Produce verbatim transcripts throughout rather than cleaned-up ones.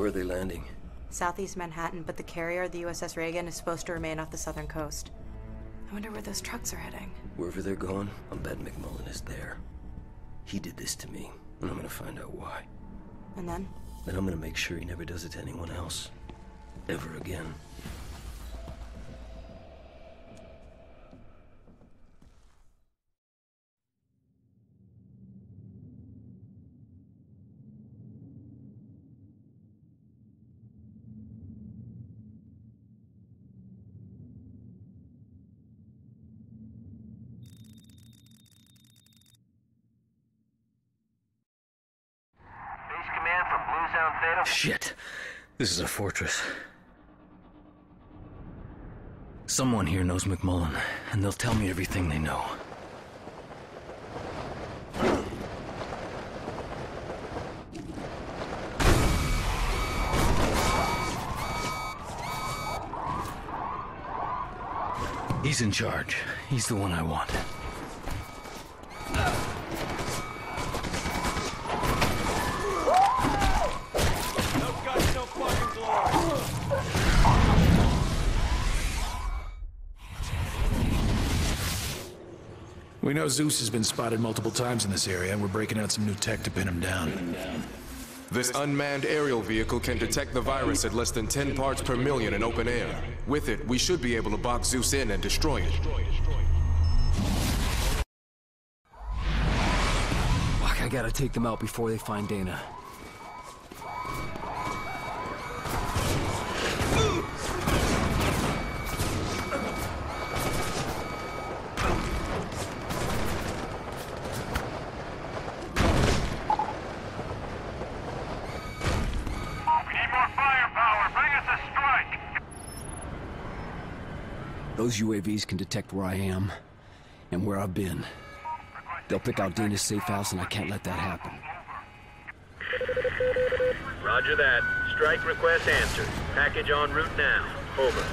Where are they landing? Southeast Manhattan, but the carrier, the U S S Reagan, is supposed to remain off the southern coast. I wonder where those trucks are heading. Wherever they're going, I'm betting McMullen is there. He did this to me, and I'm gonna find out why. And then? Then I'm gonna make sure he never does it to anyone else. Ever again. Shit. This is a fortress. Someone here knows McMullen, and they'll tell me everything they know. He's in charge. He's the one I want. We know Zeus has been spotted multiple times in this area, and we're breaking out some new tech to pin him down. This unmanned aerial vehicle can detect the virus at less than ten parts per million in open air. With it, we should be able to box Zeus in and destroy it. Fuck, I gotta take them out before they find Dana. Those U A Vs can detect where I am, and where I've been. They'll pick out Dana's safe house, and I can't let that happen. Roger that. Strike request answered. Package en route now. Over.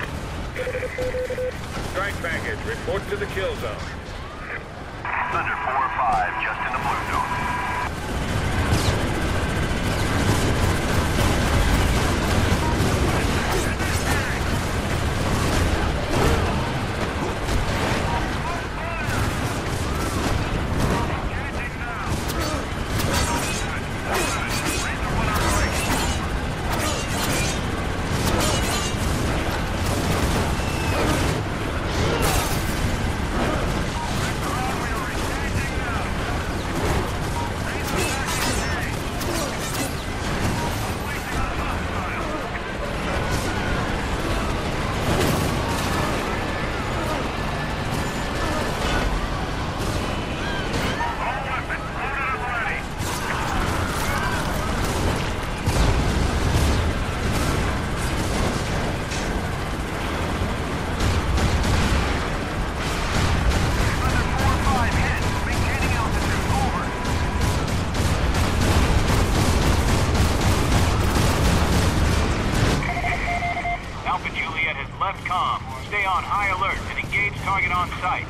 Strike package, report to the kill zone. Thunder four five, just in the blue zone. Stay on high alert and engage target on sight.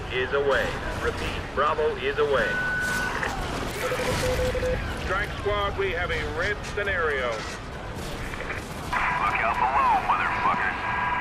is away. Repeat, Bravo is away. Strike squad, we have a red scenario. Look out below, motherfuckers.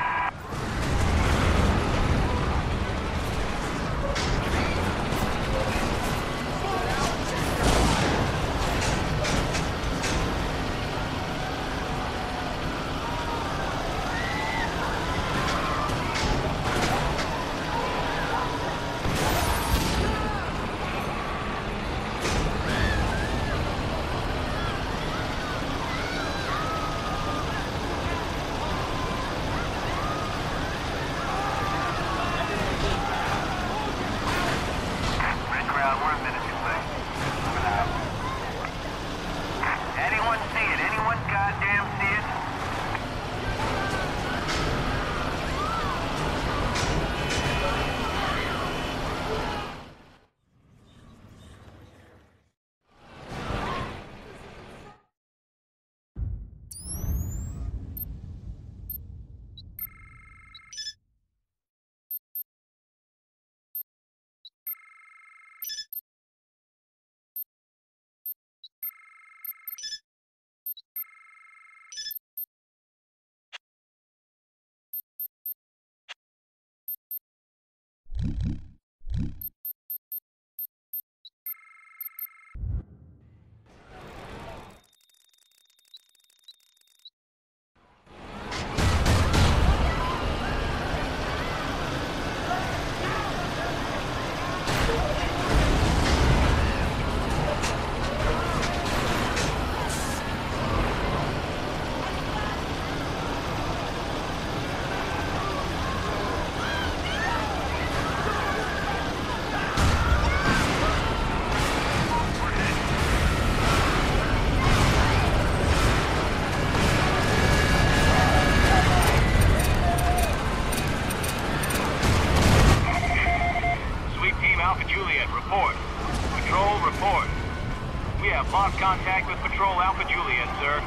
Contact with Patrol Alpha Juliet, sir.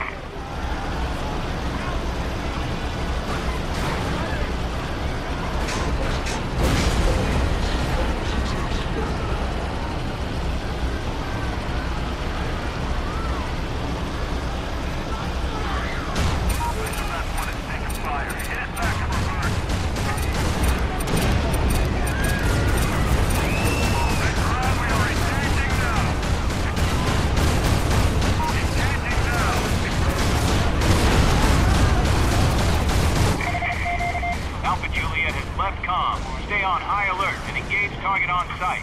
Stay on high alert and engage target on sight.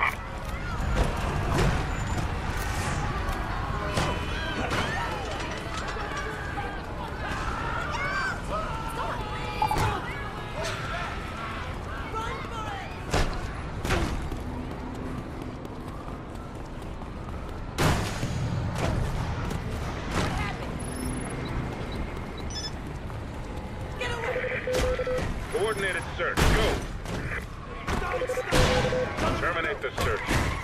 Coordinated search. Go. Terminate the search.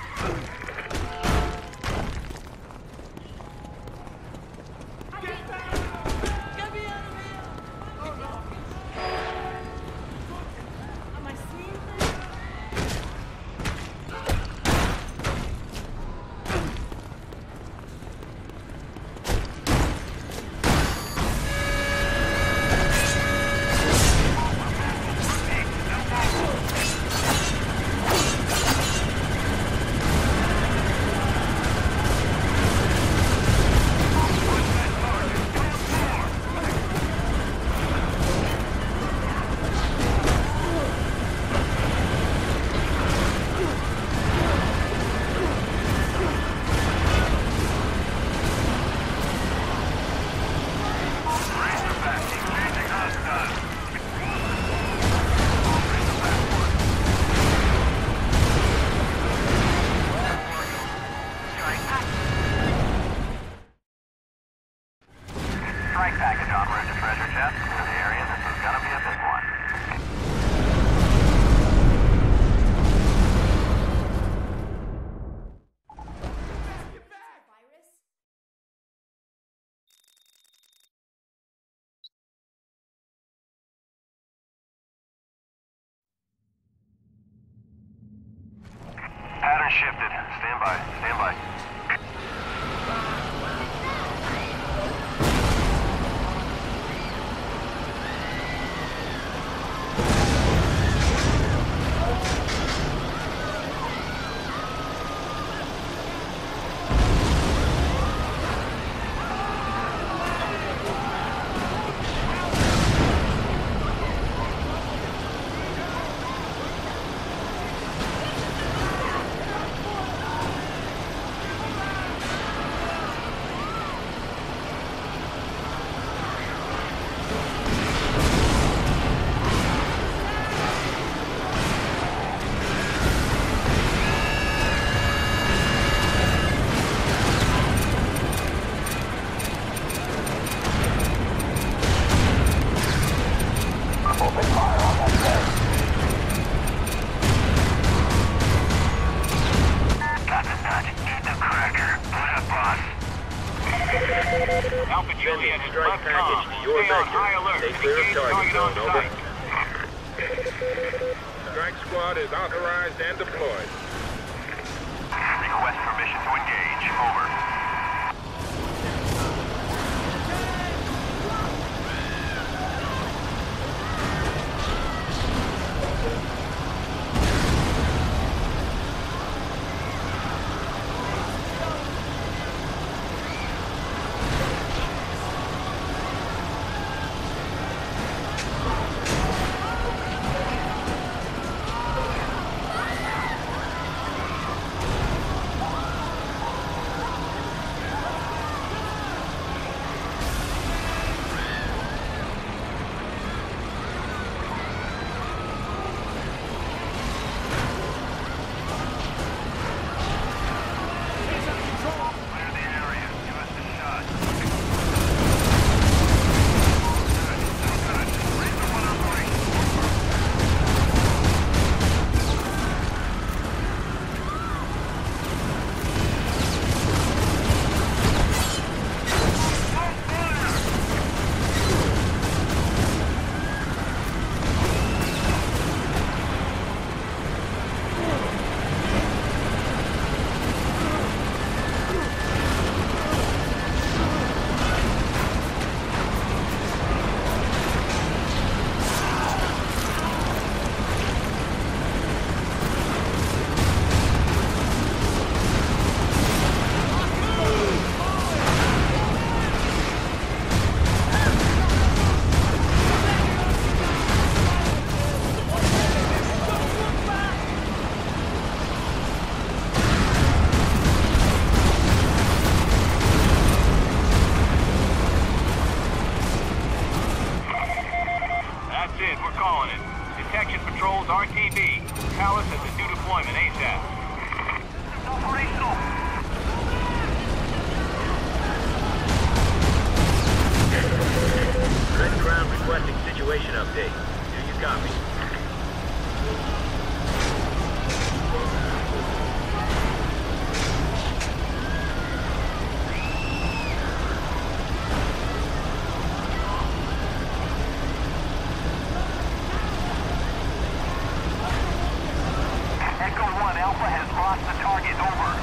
Strike package en route to treasure chest. Clear the area. This is gonna be a big one. Turn shifted. Stand by. Stand by. Sending strike package to your vector. Stay clear of target zone, over. Strike squad is authorized and deployed. Request permission to engage. Over. R T B. Palace has a new deployment ASAP. Operational. Red Crown requesting situation update. Do you copy? Echo one Alpha has lost the target. Over.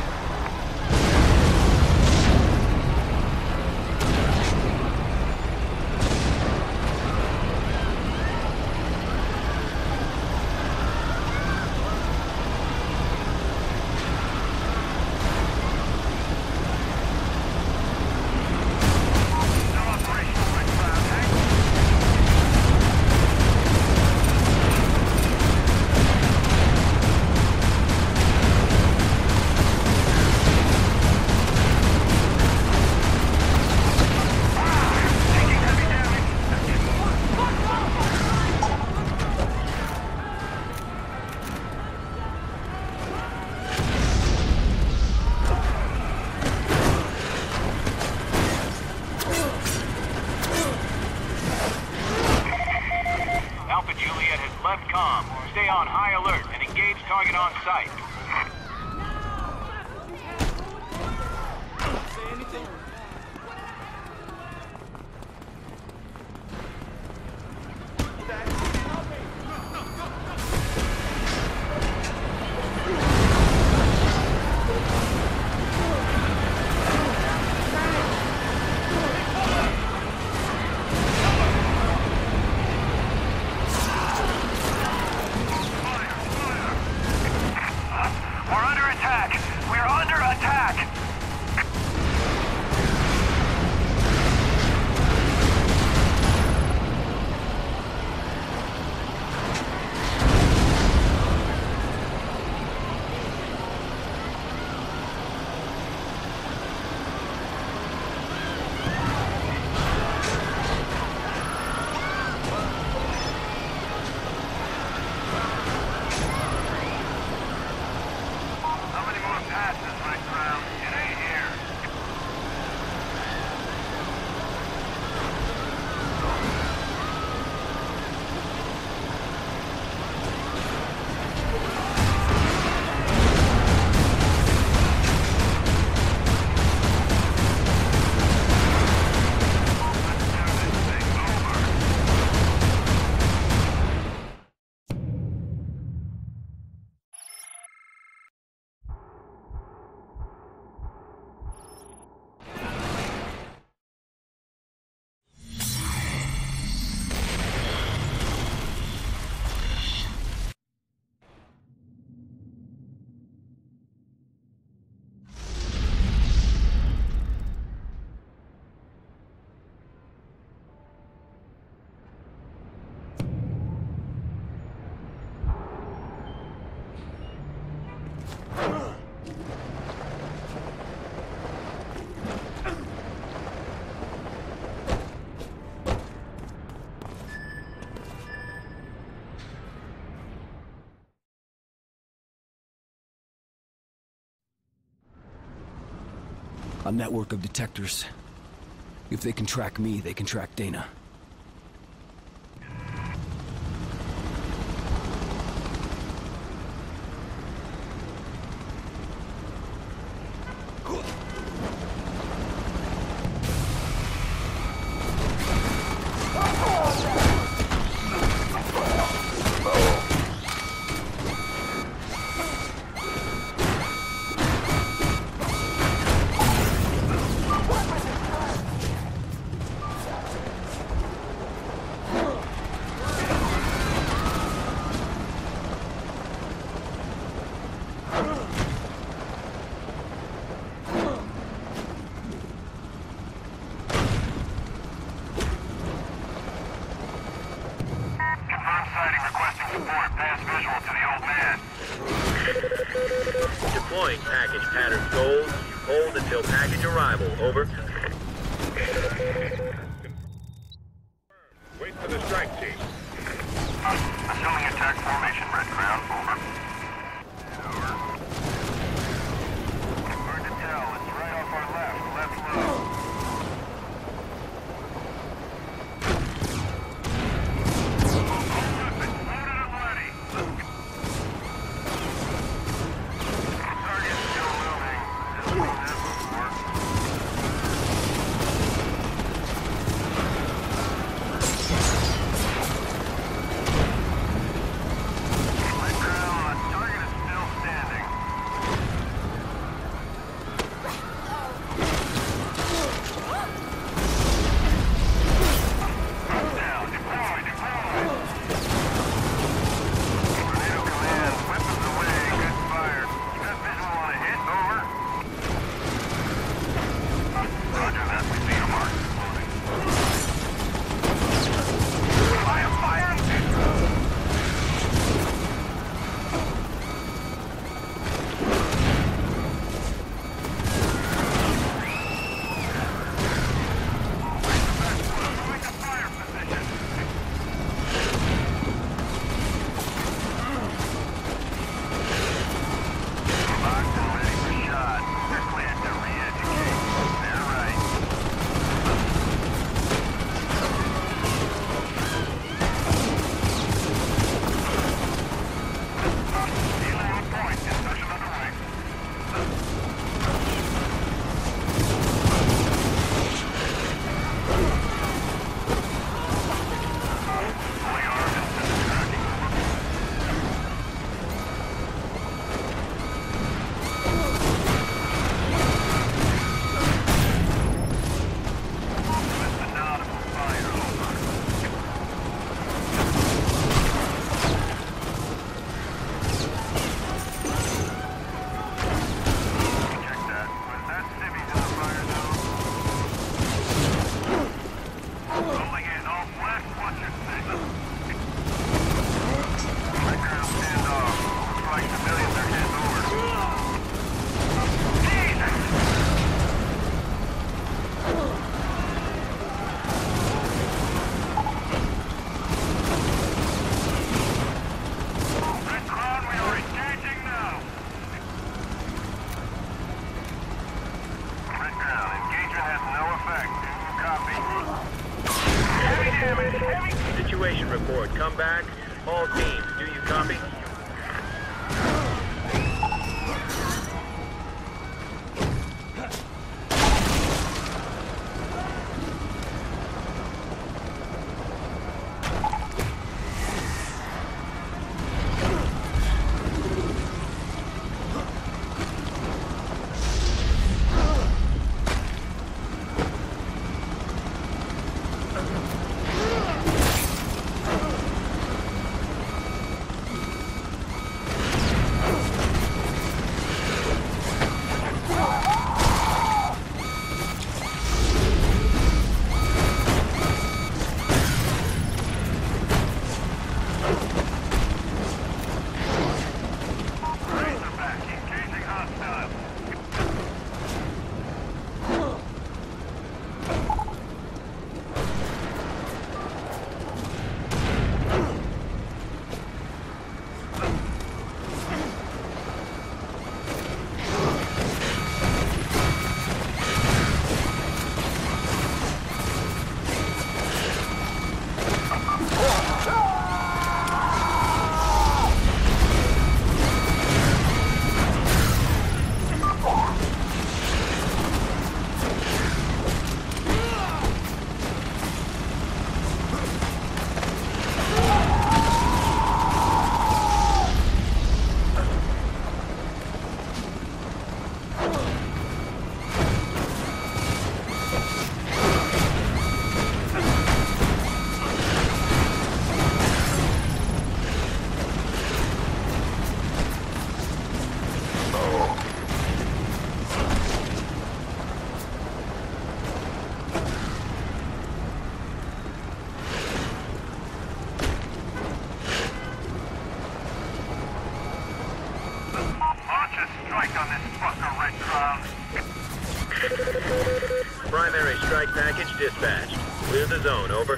Alpha Juliet has left comm. Stay on high alert and engage target on site. A network of detectors. If they can track me, they can track Dana. Deploying package pattern goals. Hold until package arrival. Over. Wait for the strike team. Assuming attack formation, Red Crown. Over. Over. Hard to tell. It's right off our left. Left low. Situation report. Come back. All teams, do you copy? Launch a strike on this fucker, Red Crown. Primary strike package dispatched. Clear the zone, over.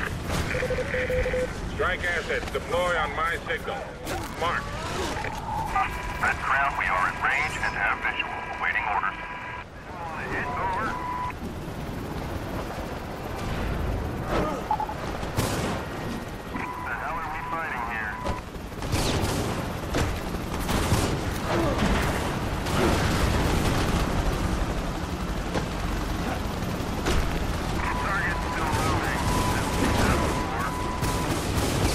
Strike assets deploy on my signal. Mark. Red Crown, we are in range and have visual. Awaiting orders. It's over. What the hell are we fighting here? Target's still moving. This is before.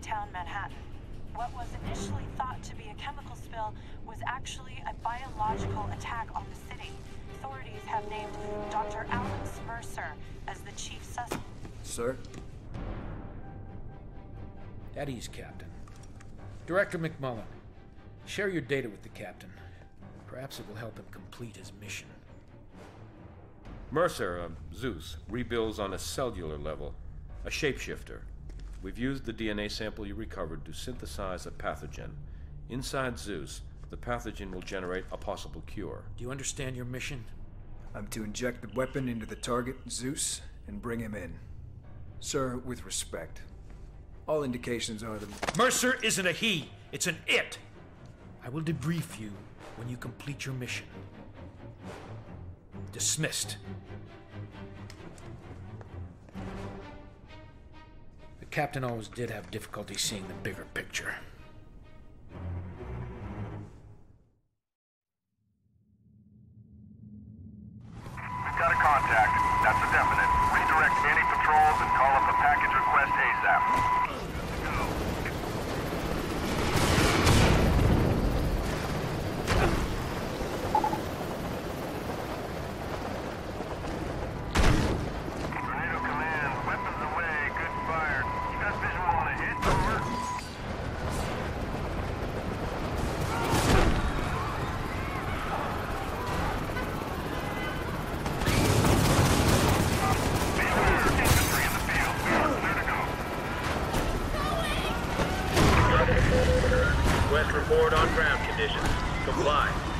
downtown Manhattan. What was initially thought to be a chemical spill was actually a biological attack on the city. Authorities have named Doctor Alex Mercer as the chief suspect. Sir? At ease, Captain. Director McMullen, share your data with the Captain. Perhaps it will help him complete his mission. Mercer, uh, Zeus, rebuilds on a cellular level, a shapeshifter. We've used the D N A sample you recovered to synthesize a pathogen. Inside Zeus, the pathogen will generate a possible cure. Do you understand your mission? I'm to inject the weapon into the target, Zeus, and bring him in. Sir, with respect, all indications are that... Mercer isn't a he, it's an it! I will debrief you when you complete your mission. Dismissed. The Captain always did have difficulty seeing the bigger picture. We've got a contact. That's a definite. Redirect any patrols and call up a package request ASAP. Tornado Command, weapons away. Good fire. You got visual on a hit? Over. Request report on ground conditions. Comply.